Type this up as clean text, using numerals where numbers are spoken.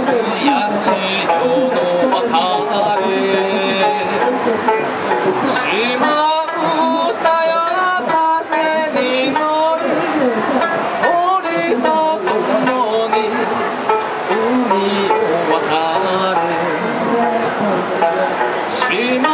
八千両の渡れ島唄や風に乗り鳥と共に海を渡れ島